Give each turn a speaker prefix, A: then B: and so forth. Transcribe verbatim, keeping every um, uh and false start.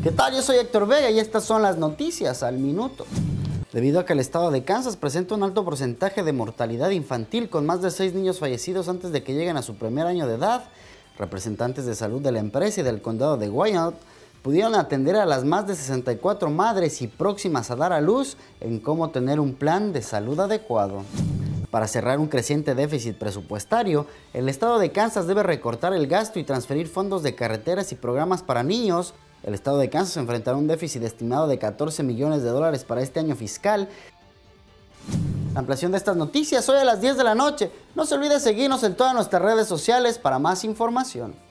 A: ¿Qué tal? Yo soy Héctor Vega y estas son las noticias al minuto. Debido a que el estado de Kansas presenta un alto porcentaje de mortalidad infantil con más de seis niños fallecidos antes de que lleguen a su primer año de edad, representantes de salud de la empresa y del condado de Wyandotte pudieron atender a las más de sesenta y cuatro madres y próximas a dar a luz en cómo tener un plan de salud adecuado. Para cerrar un creciente déficit presupuestario, el estado de Kansas debe recortar el gasto y transferir fondos de carreteras y programas para niños. El estado de Kansas enfrentará un déficit estimado de catorce millones de dólares para este año fiscal. La ampliación de estas noticias hoy a las diez de la noche. No se olvide seguirnos en todas nuestras redes sociales para más información.